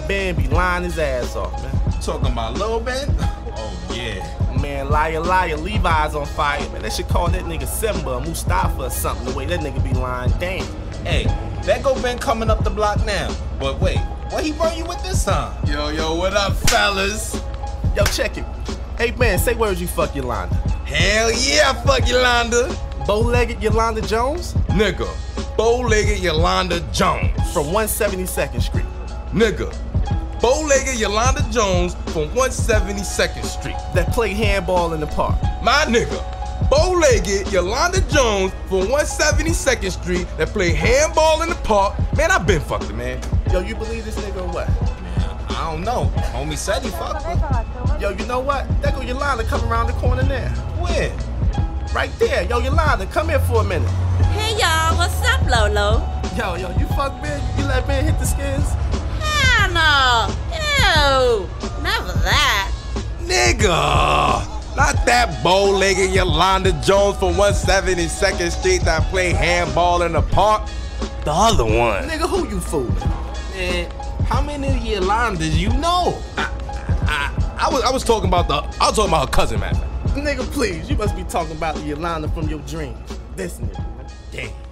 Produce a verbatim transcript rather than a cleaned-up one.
Ben be lying his ass off, man. Talking about Lil Ben? Oh, yeah. Man, liar, liar, Levi's on fire. Man, they should call that nigga Simba or Mustafa or something, the way that nigga be lying. Damn. Hey, that go Ben coming up the block now. But wait, what he burn you with this time? Yo, yo, what up, fellas? Yo, check it. Hey, man, say words you fuck Yolanda. Hell yeah, I fuck Yolanda. Bow-legged Yolanda Jones? Nigga, bow-legged Yolanda Jones. From one seventy-second Street. Nigga, bow-legged Yolanda Jones from one seventy-second Street. That play handball in the park. My nigga, bow-legged Yolanda Jones from one seventy-second Street that play handball in the park. Man, I been fucked, man. Yo, you believe this nigga or what? I don't know. Homie said he fucked her. Yo, you know what? There go Yolanda coming around the corner now. Where? Right there. Yo, Yolanda, come here for a minute. Hey y'all, what's up, Lolo? Yo, yo, you fuck Ben? You let Ben hit the skins? Hell no! Ew! Never that. Nigga, not that bow-legged Yolanda Jones from one seventy-second Street that play handball in the park. The other one. Nigga, who you fooling? Man, how many Yolandas you know? I, I, I was I was talking about the I was talking about her cousin, man. Nigga, please, you must be talking about the Yolanda from your dreams. This nigga, man. Damn.